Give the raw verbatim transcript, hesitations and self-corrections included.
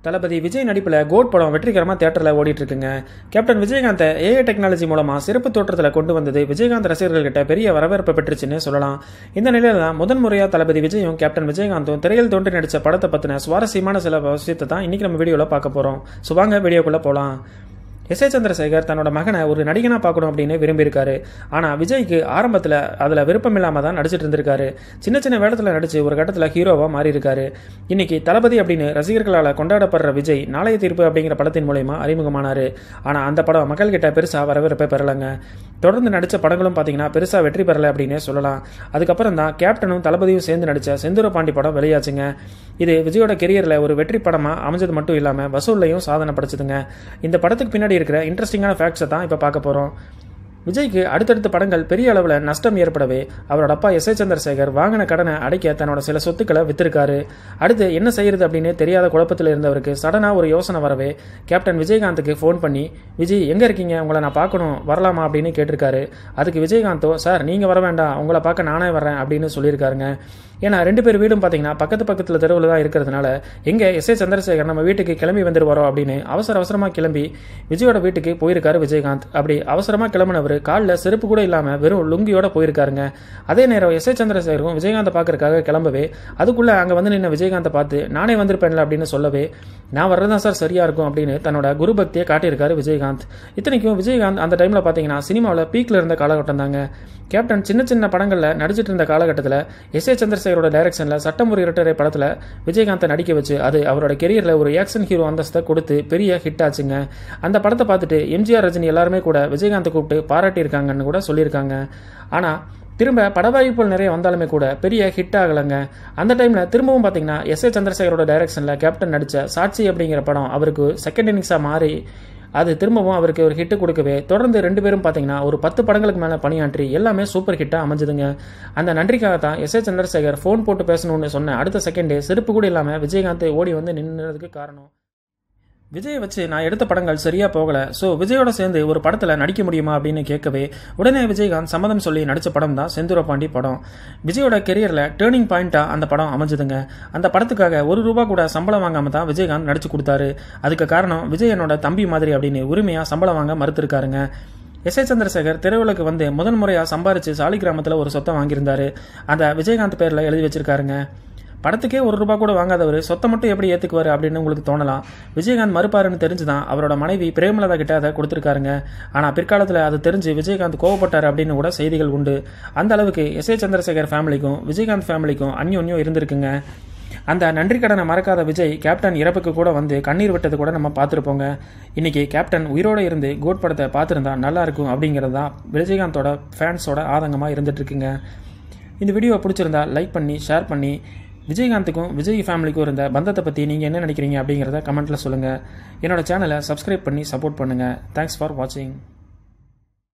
தளபதி விஜய் நடிப்பில் கோட் படம் வெற்றிகரமாக தியேட்டரில் ஓடிட்டு இருக்குங்க. கேப்டன் விஜயகாந்தை ஏஐ டெக்னாலஜி மூலமாக சிறப்பு தோற்றத்தில் கொண்டு வந்தது விஜயகாந்த் ரசிகர்கள்கிட்ட பெரிய வரவேற்பு பெற்றுச்சுன்னு சொல்லலாம். இந்த நிலையில தான் முதன் முறையாக தளபதி விஜயும் கேப்டன் விஜயகாந்தும் திரையில் தோன்றி நடித்த படத்தை பற்றின சுவாரஸ்யமான சில விஷயத்தை தான் இன்னைக்கு நம்ம வீடியோவில் பார்க்க போகிறோம். ஸோ வாங்க வீடியோக்குள்ளே போகலாம். எஸ் ஏ சந்திரசேகர் தன்னோட மகனை ஒரு நடிகனாக பார்க்கணும் அப்படின்னு விரும்பியிருக்காரு. ஆனால் விஜய்க்கு ஆரம்பத்தில் அதில் விருப்பம் இல்லாமல் தான் நடிச்சிட்டு இருந்திருக்காரு. சின்ன சின்ன வேடத்தில் நடித்து ஒரு கட்டத்தில் ஹீரோவாக மாறியிருக்காரு. இன்னைக்கு தளபதி அப்படின்னு ரசிகர்களால் கொண்டாடப்படுற விஜய் நாளைய தீர்ப்பு அப்படிங்கிற படத்தின் மூலயமா அறிமுகமானார். ஆனால் அந்த படம் மக்கள்கிட்ட பெருசாக வரவேற்பை பெறலைங்க. தொடர்ந்து நடித்த படங்களும் பார்த்தீங்கன்னா பெருசாக வெற்றி பெறலை அப்படின்னே சொல்லலாம். அதுக்கப்புறம் தான் கேப்டனும் தளபதியும் சேர்ந்து நடித்த செந்தூர பாண்டி படம் வெளியாச்சுங்க. இது விஜயோட கெரியரில் ஒரு வெற்றி படமாக அமைஞ்சது மட்டும் இல்லாமல் வசூல்லையும் சாதனை படைச்சதுங்க. இந்த படத்துக்கு பின்னாடி இருக்கிற இன்ட்ரெஸ்டிங்கான ஃபேக்ட்ஸை தான் இப்போ பார்க்க போகிறோம். விஜய்க்கு அடுத்தடுத்த படங்கள் பெரிய அளவில் நஷ்டம் ஏற்படவே அவரோட அப்பா எஸ் ஏ சந்திரசேகர் வாங்கின கடனை அடைக்க தன்னோட சில சொத்துக்களை வித்திருக்காரு. அடுத்து என்ன செய்யறது அப்படின்னு தெரியாத குழப்பத்தில் இருந்தவருக்கு சடனாக ஒரு யோசனை வரவே கேப்டன் விஜயகாந்துக்கு ஃபோன் பண்ணி, விஜய் எங்கே இருக்கீங்க, உங்களை நான் பார்க்கணும், வரலாமா அப்படின்னு கேட்டிருக்காரு. அதுக்கு விஜயகாந்தோ, சார் நீங்கள் வர வேண்டாம், உங்களை பார்க்க நானே வரேன் அப்படின்னு சொல்லியிருக்காருங்க. ஏன்னா ரெண்டு பேர் வீடும் பார்த்தீங்கன்னா பக்கத்து பக்கத்தில் தெருவில் தான் இருக்கிறதுனால எங்கே எஸ் ஏ சந்திரசேகர் நம்ம வீட்டுக்கு கிளம்பி வந்துருவாரோ அப்படின்னு அவசர அவசரமாக கிளம்பி விஜயோட வீட்டுக்கு போயிருக்காரு விஜயகாந்த். அப்படி அவசரமாக கிளம்பினவர் காலில் செருப்பு கூட இல்லாமல் வெறும் லுங்கியோட போயிருக்காருங்க. அதே நேரம் எஸ் ஏ சந்திரசேகரும் விஜயகாந்தை பார்க்கறதுக்காக கிளம்பவே அதுக்குள்ளே அங்கே வந்து நின்று விஜயகாந்தை பார்த்து நானே வந்திருப்பேன்ல அப்படின்னு சொல்லவே, நான் வர்றதான் சார் சரியா இருக்கும் அப்படின்னு தன்னோட குரு பக்தியை காட்டியிருக்காரு விஜயகாந்த். இத்தனைக்கும் விஜயகாந்த் அந்த டைமில் பார்த்தீங்கன்னா சினிமாவில் பீக்கில் இருந்த காலகட்டம் தாங்க. கேப்டன் சின்ன சின்ன படங்களில் நடிச்சிட்டு இருந்த காலகட்டத்தில் எஸ் ஏ சந்திரசேகரோட டைரக்ஷனில் சட்டம் ஒரு இரட்டரை படத்தில் விஜயகாந்தை நடிக்க வச்சு அது அவரோட கெரியரில் ஒரு ஆக்ஷன் ஹீரோ அந்தஸ்தை கொடுத்து பெரிய ஹிட் ஆச்சுங்க. அந்த படத்தை பார்த்துட்டு எம்ஜிஆர், ரஜினி எல்லாருமே கூட விஜயகாந்தை கூப்பிட்டு பாராட்டியிருக்காங்கன்னு கூட சொல்லியிருக்காங்க. ஆனால் திரும்ப படவாய்ப்புகள் நிறைய வந்தாலுமே கூட பெரிய ஹிட் ஆகலைங்க. அந்த டைமில் திரும்பவும் பார்த்தீங்கன்னா எஸ் ஏ சந்திரசேகரோட டைரக்ஷனில் கேப்டன் நடித்த சாட்சி அப்படிங்கிற படம் அவருக்கு செகண்ட் இன்னிங்ஸாக மாறி அது திரும்பவும் அவருக்கு ஒரு ஹிட்டு கொடுக்கவே தொடர்ந்து ரெண்டு பேரும் பார்த்தீங்கன்னா ஒரு பத்து படங்களுக்கு மேலே பணியாற்றி எல்லாமே சூப்பர் ஹிட்டாக அமைஞ்சுதுங்க. அந்த நன்றிக்காக தான் எஸ் ஏ சந்திரசேகர் ஃபோன் போட்டு பேசணும்னு சொன்ன அடுத்த செகண்டே செருப்பு கூட இல்லாமல் விஜயகாந்த் ஓடி வந்து நின்றுறதுக்கு காரணம், விஜயை வச்சு நான் எடுத்த படங்கள் சரியா போகல, ஸோ விஜயோட சேர்ந்து ஒரு படத்தில் நடிக்க முடியுமா அப்படின்னு கேட்கவே உடனே விஜயகாந்த் சம்மதம் சொல்லி நடித்த படம் தான் செந்தூர பாண்டி படம். விஜயோட கெரியரில் டேர்னிங் பாயிண்டா அந்த படம் அமைஞ்சதுங்க. அந்த படத்துக்காக ஒரு ரூபா கூட சம்பளம் வாங்காம தான் விஜயகாந்த் நடிச்சு கொடுத்தாரு. அதுக்கு காரணம் விஜய் என்னோட தம்பி மாதிரி அப்படின்னு உரிமையாக சம்பளம் வாங்க மறுத்திருக்காருங்க. எஸ் ஏ சந்திரசேகர் திரையுலகுக்கு வந்து முதன் முறையாக சம்பாரிச்சு சாலி கிராமத்தில் ஒரு சொத்தை வாங்கியிருந்தாரு. அதை விஜயகாந்த் பேரில் எழுதி வச்சிருக்காருங்க. படத்துக்கே ஒரு ரூபா கூட வாங்காதவர் சொத்தை மட்டும் எப்படி ஏற்றுக்குவார் அப்படின்னு உங்களுக்கு தோணலாம். விஜயகாந்த் மறுப்பாருன்னு தெரிஞ்சுதான் அவரோட மனைவி பிரேமலதா கிட்ட அதை கொடுத்துருக்காருங்க. ஆனால் பிற்காலத்தில் அது தெரிஞ்சு விஜயகாந்த் கோவப்பட்டார் அப்படின்னு கூட செய்திகள் உண்டு. அந்த அளவுக்கு எஸ் ஏ சந்திரசேகர் ஃபேமிலிக்கும் விஜயகாந்த் ஃபேமிலிக்கும் அந்யோன்யம் இருந்திருக்குங்க. அந்த நன்றி கடனை மறக்காத விஜய் கேப்டன் இறப்புக்கு கூட வந்து கண்ணீர் விட்டது கூட நம்ம பார்த்துருப்போங்க. இன்னைக்கு கேப்டன் உயிரோடு இருந்து கோட் படத்தை பார்த்துருந்தா நல்லா இருக்கும் அப்படிங்கிறது தான் விஜயகாந்தோட ஃபேன்ஸோட ஆதங்கமாக இருந்துட்டு இருக்குங்க. இந்த வீடியோ பிடிச்சிருந்தா லைக் பண்ணி ஷேர் பண்ணி விஜயகாந்துக்கும் விஜய் ஃபேமிலிக்கும் இருந்த பந்தத்தை பற்றி நீங்கள் என்ன நினைக்கிறீங்க அப்படிங்கிறத கமெண்ட்டில் சொல்லுங்கள். என்னோட சேனலை சப்ஸ்கிரைப் பண்ணி சப்போர்ட் பண்ணுங்கள். தேங்க்ஸ் ஃபார் வாட்சிங்.